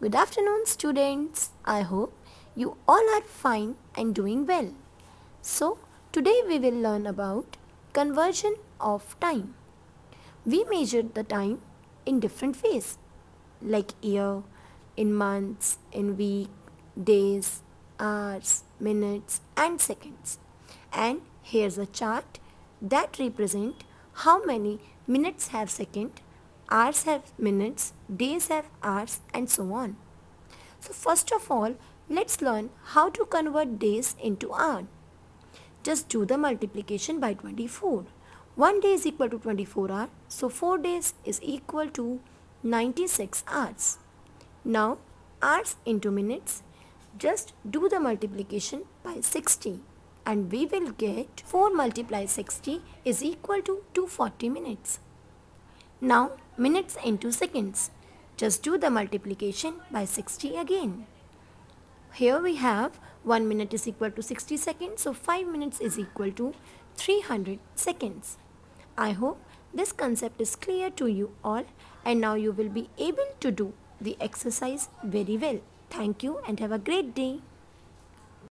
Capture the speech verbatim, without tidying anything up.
Good afternoon, students. I hope you all are fine and doing well. So, today we will learn about conversion of time. We measure the time in different ways, like year, in months, in week, days, hours, minutes, and seconds. And here's a chart that represent how many minutes have second, hours have minutes, days have hours, and so on. So first of all, let's learn how to convert days into hours. Just do the multiplication by twenty-four. one day is equal to twenty-four hours, so four days is equal to ninety-six hours. Now, hours into minutes, just do the multiplication by sixty and we will get four multiplied sixty is equal to two hundred forty minutes. Now, minutes into seconds. Just do the multiplication by sixty again. Here we have one minute is equal to sixty seconds, so five minutes is equal to three hundred seconds. I hope this concept is clear to you all and now you will be able to do the exercise very well. Thank you and have a great day.